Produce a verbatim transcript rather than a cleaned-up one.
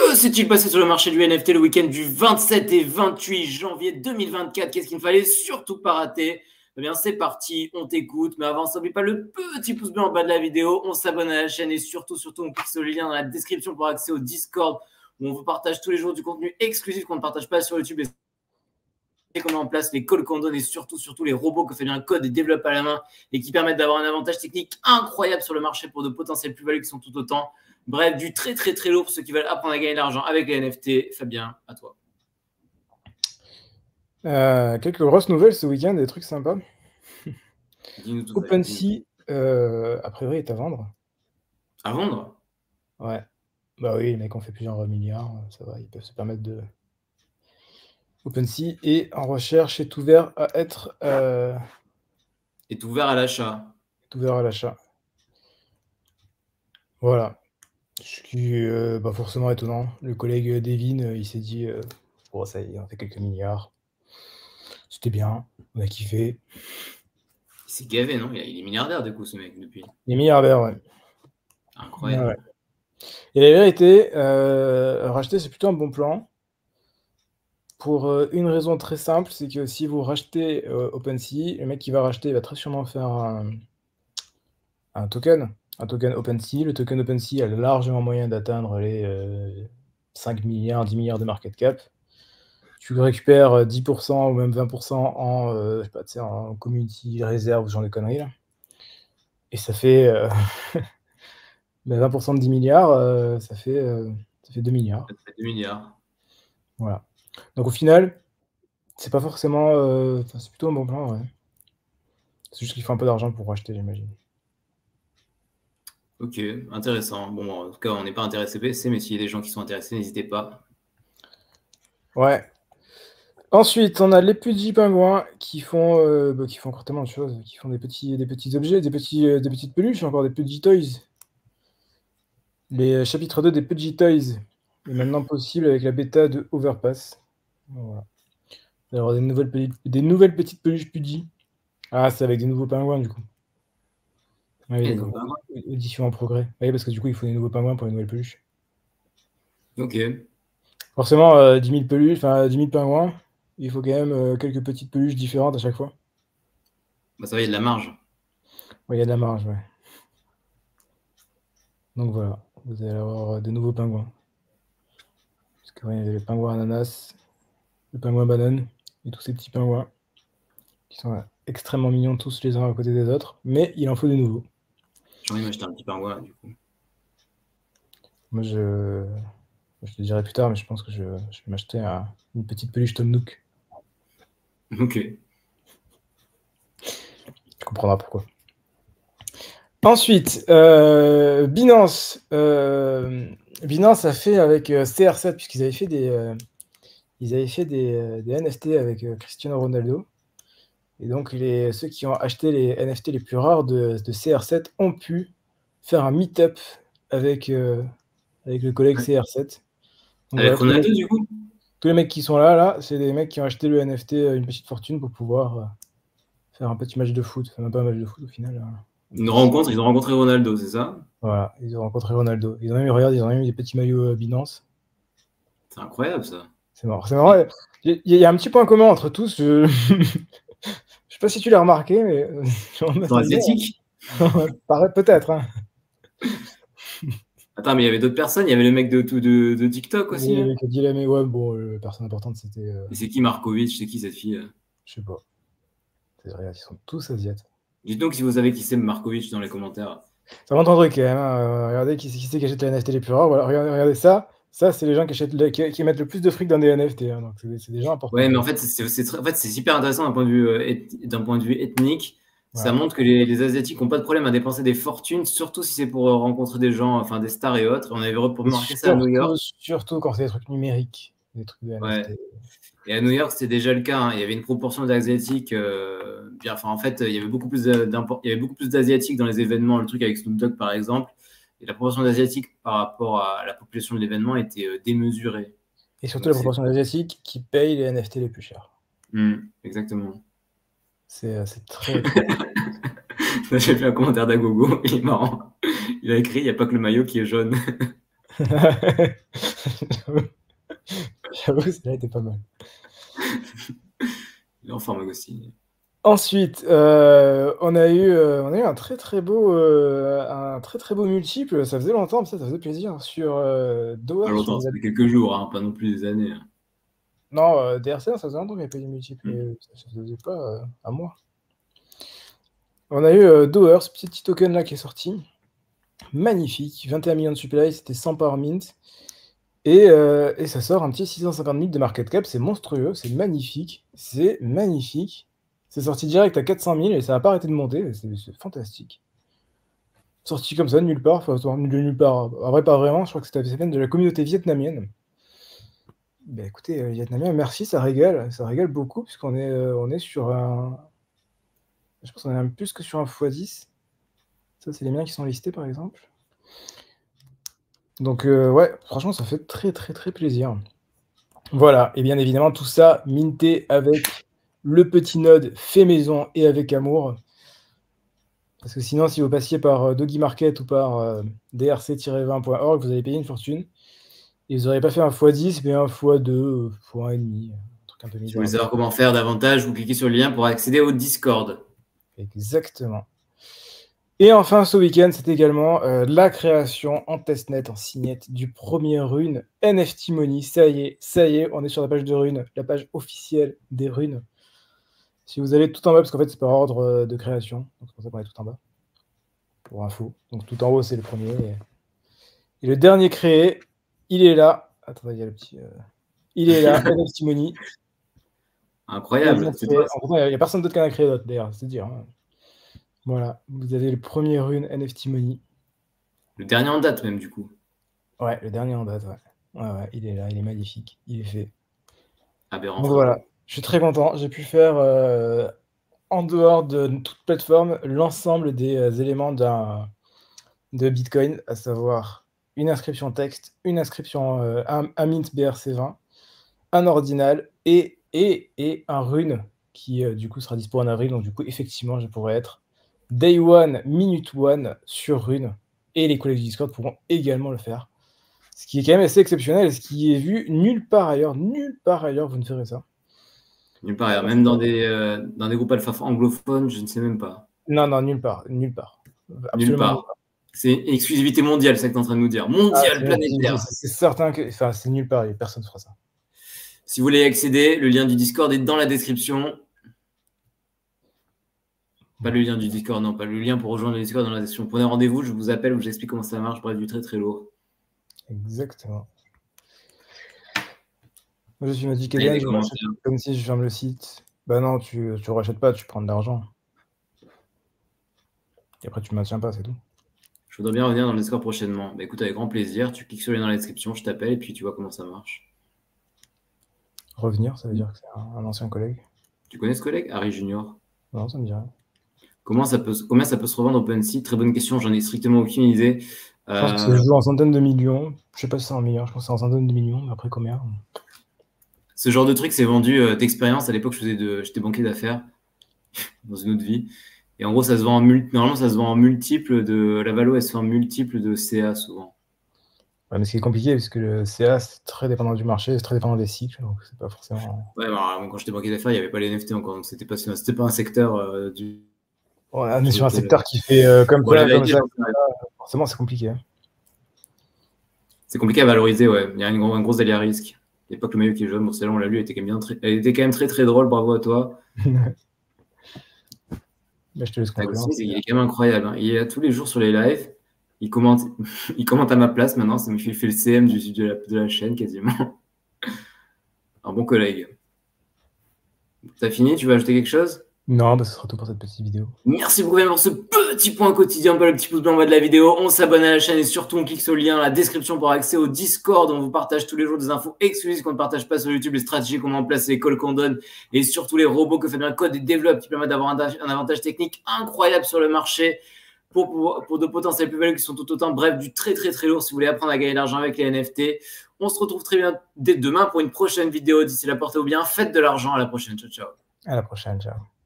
Que s'est-il passé sur le marché du N F T le week-end du vingt-sept et vingt-huit janvier deux mille vingt-quatre? Qu'est-ce qu'il ne fallait surtout pas rater? Eh bien, c'est parti, on t'écoute. Mais avant, n'oublie pas le petit pouce bleu en bas de la vidéo. On s'abonne à la chaîne et surtout, surtout, on clique sur le lien dans la description pour accéder au Discord où on vous partage tous les jours du contenu exclusif qu'on ne partage pas sur YouTube. Et qu'on met en place les calls qu'on donne et surtout, surtout les robots que Fabien code et développe à la main et qui permettent d'avoir un avantage technique incroyable sur le marché pour de potentielles plus-values qui sont tout autant. Bref, du très très très lourd pour ceux qui veulent apprendre à gagner de l'argent avec les N F T. Fabien, à toi. Euh, quelques grosses nouvelles ce week-end, des trucs sympas. OpenSea, euh, a priori, est à vendre. À vendre? Ouais. Bah oui, les mecs ont fait plusieurs milliards, ça va, ils peuvent se permettre de... OpenSea est en recherche, est ouvert à être... Euh... Est ouvert à l'achat. Est ouvert à l'achat. Voilà. Ce qui est euh, pas forcément étonnant. Le collègue Devin, euh, il s'est dit, euh, bon, ça y est, on fait quelques milliards. C'était bien, on a kiffé. Il s'est gavé, non? Il est milliardaire, du coup, ce mec, depuis. Il est milliardaire, ouais. Incroyable. Ouais. Et la vérité, euh, racheter, c'est plutôt un bon plan. Pour euh, une raison très simple, c'est que si vous rachetez euh, OpenSea, le mec qui va racheter va très sûrement faire un, un token, un token OpenSea. Le token OpenSea a largement moyen d'atteindre les euh, cinq milliards, dix milliards de market cap. Tu le récupères dix pour cent ou même vingt pour cent en, euh, je sais pas, tu sais, en community réserve, ce genre de conneries là. Et ça fait euh, ben vingt pour cent de dix milliards, euh, ça, fait, euh, ça fait deux milliards. Ça fait deux milliards. Voilà. Donc au final, c'est pas forcément... Euh, c'est plutôt un bon plan, ouais. C'est juste qu'il faut un peu d'argent pour racheter, j'imagine. Ok, intéressant. Bon, en tout cas, on n'est pas intéressé P C, mais s'il y a des gens qui sont intéressés, n'hésitez pas. Ouais. Ensuite, on a les petits pingouins qui font, euh, bah, qui font encore tellement de choses, qui font des petits, des petits objets, des, petits, euh, des petites peluches, encore des petits toys. Les euh, chapitres deux des Pudgy Toys est maintenant possible avec la bêta de Overpass. Voilà. Il va y avoir des nouvelles, des nouvelles petites peluches Pudgy. Ah, c'est avec des nouveaux pingouins, du coup. Ah oui, d'accord. Édition en progrès. Oui, parce que du coup, il faut des nouveaux pingouins pour les nouvelles peluches. Ok. Forcément, euh, dix mille peluches, enfin dix mille pingouins, il faut quand même euh, quelques petites peluches différentes à chaque fois. Bah ça va, il y a de la marge. Oui, il y a de la marge, ouais. Donc voilà, vous allez avoir euh, de nouveaux pingouins. Parce que ouais, il y a le pingouin ananas, le pingouin banane, et tous ces petits pingouins qui sont euh, extrêmement mignons tous les uns à côté des autres, mais il en faut de nouveaux. J'ai envie de m'acheter un petit pingouin, du coup. Moi, je, je te dirai plus tard, mais je pense que je, je vais m'acheter un... une petite peluche Tom Nook. Ok. Tu comprendras pourquoi. Ensuite, euh, Binance. Euh, Binance a fait avec euh, C R sept, puisqu'ils avaient fait des, euh, ils avaient fait des, euh, des N F T avec euh, Cristiano Ronaldo. Et donc, les, ceux qui ont acheté les N F T les plus rares de, de C R sept ont pu faire un meet-up avec, euh, avec le collègue Ouais. C R sept. Donc, avec voilà, Ronaldo, du coup? Tous les mecs qui sont là, là, c'est des mecs qui ont acheté le N F T une petite fortune pour pouvoir euh, faire un petit match de foot. Enfin, même pas un match de foot au final. Hein. Une rencontre, ils ont rencontré Ronaldo, c'est ça? Voilà, ils ont rencontré Ronaldo. Ils ont même, regarde, ils ont même eu des petits maillots Binance. C'est incroyable, ça. C'est marrant. C'est marrant. Il y, y a un petit point commun entre tous. Je je sais pas si tu l'as remarqué, mais... Ils sont asiatiques? Peut-être. Hein. Attends, mais il y avait d'autres personnes. Il y avait le mec de, de, de TikTok aussi. Le mec a dit là, mais ouais, bon, euh, personne importante, c'était... Euh... Et c'est qui Markovic? C'est qui cette fille? Je sais pas. Regarde, ils sont tous asiates. Dites donc si vous savez qui c'est Markovic dans les commentaires. Ça montre un truc quand même. Hein. Regardez qui c'est qui, qui achète les N F T les plus rares. Voilà, regardez, regardez ça. Ça, c'est les gens qui, achètent le, qui, qui mettent le plus de fric dans des N F T. Hein. Donc, c'est des gens importants. Ouais, mais en fait, c'est en fait, hyper intéressant d'un point, euh, d'un point de vue ethnique. Ouais. Ça montre que les, les Asiatiques n'ont pas de problème à dépenser des fortunes, surtout si c'est pour rencontrer des gens, enfin des stars et autres. On avait remarqué ça à New York. Surtout quand c'est des trucs numériques, des trucs de N F T. Ouais. Et à New York, c'était déjà le cas. Hein. Il y avait une proportion d'Asiatiques. Euh, bien, enfin, en fait, il y avait beaucoup plus d'Asiatiques dans les événements. Le truc avec Snoop Dogg, par exemple. Et la proportion d'Asiatiques par rapport à la population de l'événement était euh, démesurée. Et surtout Donc, la proportion d'Asiatiques qui payent les N F T les plus chers. Mmh, exactement. C'est très... très... J'ai fait un commentaire d'Agogo, il est marrant. Il a écrit « Il n'y a pas que le maillot qui est jaune ». J'avoue, celle-là était pas mal. Il est en forme aussi. Ensuite, euh, on a eu, euh, on a eu un très très beau, euh, un très très beau multiple. Ça faisait longtemps, ça, ça faisait plaisir sur euh, Doer. Pas longtemps, ça fait quelques jours, hein, pas non plus des années. Hein. Non, euh, D R C, ça faisait longtemps qu'il n'y avait pas eu de multiple. Mm. Et ça ne faisait pas euh, à moi. On a eu euh, Doer, ce petit token là qui est sorti. Magnifique, vingt et un millions de supply, c'était cent par mint. Et, euh, et ça sort un petit six cent cinquante mille de market cap, c'est monstrueux, c'est magnifique, c'est magnifique. C'est sorti direct à quatre cent mille et ça n'a pas arrêté de monter, c'est fantastique. Sorti comme ça, nulle part, enfin, de nulle part, en vrai pas vraiment, je crois que c'était la semaine de la communauté vietnamienne. Ben écoutez, euh, vietnamien, merci, ça régale, ça régale beaucoup, puisqu'on est, euh, on est sur un... Je pense qu'on est même plus que sur un fois dix. Ça, c'est les miens qui sont listés, par exemple. Donc, euh, ouais, franchement, ça fait très, très, très plaisir. Voilà, et bien évidemment, tout ça minté avec le petit node fait maison et avec amour. Parce que sinon, si vous passiez par euh, Doggy Market ou par euh, D R C vingt point org, vous avez payé une fortune. Et vous n'aurez pas fait un fois dix, mais un fois deux, fois un virgule cinq. Un truc un peu Si vous voulez savoir comment faire davantage, vous cliquez sur le lien pour accéder au Discord. Exactement. Et enfin, ce week-end, c'est également euh, la création en testnet, en signette, du premier rune N F T Money. Ça y est, ça y est, on est sur la page de runes, la page officielle des runes. Si vous allez tout en bas, parce qu'en fait, c'est par ordre de création, donc c'est pour ça qu'on est tout en bas, pour info. Donc tout en haut, c'est le premier. Et, et le dernier créé, il est là. Attendez, il y a le petit... Euh... Il est là, N F T Money. Incroyable. Il n'y a, a personne d'autre qui en a créé d'autres, d'ailleurs, c'est dire. Hein. Voilà, vous avez le premier rune N F T Money. Le dernier en date même, du coup. Ouais, le dernier en date, ouais. Ouais, ouais, il est là, il est magnifique, il est fait. Aberrant. Donc voilà, je suis très content. J'ai pu faire, euh, en dehors de toute plateforme, l'ensemble des euh, éléments d'un de Bitcoin, à savoir une inscription texte, une inscription, euh, un, un mint B R C vingt, un ordinal et, et, et un rune qui, euh, du coup, sera dispo en avril. Donc, du coup, effectivement, je pourrais être day one, minute one sur rune. Et les collègues du Discord pourront également le faire. Ce qui est quand même assez exceptionnel et ce qui est vu nulle part ailleurs. Nulle part ailleurs, vous ne ferez ça. Nulle part ailleurs. Même dans des, euh, dans des groupes alpha anglophones, je ne sais même pas. Non, non, nulle part. Nulle part. Absolument nulle part. part. C'est une exclusivité mondiale, c'est ça que tu es en train de nous dire. Mondiale, ah, planétaire. C'est certain que enfin, c'est nulle part. Personne ne fera ça. Si vous voulez y accéder, le lien du Discord est dans la description. Pas le lien du Discord, non, pas le lien pour rejoindre le Discord dans la description. Prenez rendez-vous, je vous appelle, je vous explique comment ça marche. Bref, du très très lourd. Exactement. Moi, je suis Magic Eden, comme si je ferme le site. Bah non, tu ne rachètes pas, tu prends de l'argent. Et après, tu ne maintiens pas, c'est tout. Je voudrais bien revenir dans le Discord prochainement. Bah écoute, avec grand plaisir. Tu cliques sur le lien dans la description, je t'appelle et puis tu vois comment ça marche. Revenir, ça veut dire que c'est un, un ancien collègue. Tu connais ce collègue, Harry Junior? Non, ça me dit rien. Comment ça peut, combien ça peut se revendre OpenSea? Très bonne question, j'en ai strictement aucune idée. Je pense euh... que ça se joue en centaines de millions. Je sais pas si c'est en millions, je pense que c'est en centaines de millions, mais après combien? Ce genre de truc, c'est vendu euh, d'expérience. À l'époque, je faisais de, j'étais banquier d'affaires dans une autre vie. Et en gros, ça se vend en multi, normalement, ça se vend en multiple de la valo, elle se fait en multiple de C A souvent. Ouais, mais ce qui est compliqué, parce que le C A, c'est très dépendant du marché, c'est très dépendant des cycles, donc c'est pas forcément. Ouais, bah, quand j'étais banquier d'affaires, il n'y avait pas les N F T encore, donc c'était pas, c'était pas un secteur euh, du. Ouais, on est sur un secteur qui fait euh, comme ça, comme ça, comme ça. Forcément, c'est compliqué. C'est compliqué à valoriser, ouais. Il y a une, une grosse délire à risque. Il n'y a pas que le maillot qui est jaune. Bon, celle-là, on l'a lu, elle était, quand même bien très... elle était quand même très très drôle. Bravo à toi. Mais je te laisse conclure. Il est quand même incroyable. Hein. Il est là tous les jours sur les lives. Il commente, il commente à ma place maintenant. Ça me fait, il fait le C M du, de, la, de la chaîne quasiment. Un bon collègue. T'as fini? Tu veux ajouter quelque chose? Non, bah, ce sera tout pour cette petite vidéo. Merci beaucoup pour ce petit point quotidien. Le petit pouce bleu en bas de la vidéo. On s'abonne à la chaîne et surtout on clique sur le lien dans la description pour accès au Discord. On vous partage tous les jours des infos exclusives qu'on ne partage pas sur YouTube, les stratégies qu'on met en place, les calls qu'on donne et surtout les robots que Fabien Code et développe qui permettent d'avoir un, un avantage technique incroyable sur le marché pour, pour, pour de potentiels plus-values qui sont tout autant, bref, du très très très lourd si vous voulez apprendre à gagner de l'argent avec les N F T. On se retrouve très bien dès demain pour une prochaine vidéo. D'ici là, portez-vous bien, faites de l'argent. À la prochaine. Ciao, ciao. À la prochaine, ciao.